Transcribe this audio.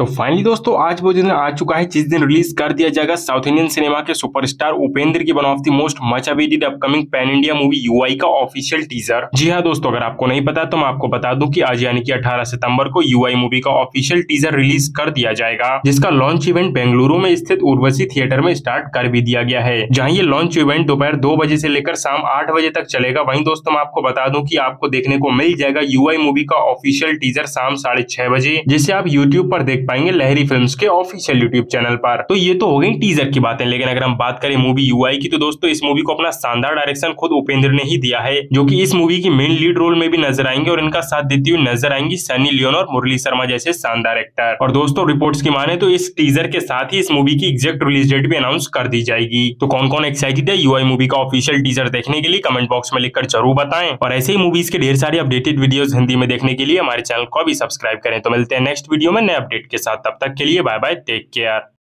Finally दोस्तों आज वो दिन आ चुका है जिस दिन रिलीज कर दिया जाएगा साउथ इंडियन सिनेमा के सुपरस्टार उपेंद्र की one of the most much awaited upcoming pan India movie UI का ऑफिशियल टीजर। जी हाँ दोस्तों, अगर आपको नहीं पता तो मैं आपको बता दूं कि आज यानी कि 18 सितंबर को यूआई मूवी का ऑफिशियल टीजर रिलीज कर दिया जाएगा, जिसका लॉन्च इवेंट बेंगलुरु में स्थित उर्वशी थिएटर में स्टार्ट कर भी दिया गया है, जहां ये लॉन्च इवेंट दोपहर 2 बजे से लेकर शाम 8 बजे तक चलेगा। वहीं दोस्तों मैं आपको बता दूं कि आपको देखने को मिल जाएगा यूआई मूवी का ऑफिशियल टीजर शाम 6:30 बजे, जिसे आप यूट्यूब पर देख पाएंगे लहरी फिल्म्स के ऑफिशियल यूट्यूब चैनल पर। तो ये तो हो गई टीजर की बातें, लेकिन अगर हम बात करें मूवी यूआई की तो दोस्तों इस मूवी को अपना शानदार डायरेक्शन खुद उपेंद्र ने ही दिया है, जो कि इस मूवी की मेन लीड रोल में भी नजर आएंगे और इनका साथ देती हुई नजर आएंगी सनी लियोन और मुरली शर्मा जैसे शानदार एक्टर। और दोस्तों रिपोर्ट्स की माने तो इस टीजर के साथ ही इस मूवी की एग्जैक्ट रिलीज डेट भी अनाउंस कर दी जाएगी। तो कौन कौन एक्साइटेड है यूआई मूवी का ऑफिशियल टीजर देखने के लिए कमेंट बॉक्स में लिखकर जरूर बताएं, और ऐसे ही मूवीज के ढेर सारी अपडेटेड वीडियोस हिंदी में देखने के लिए हमारे चैनल को भी सब्सक्राइब करें। तो मिलते हैं नेक्स्ट वीडियो में नए अपडेट के साथ, तब तक के लिए बाय बाय, टेक केयर।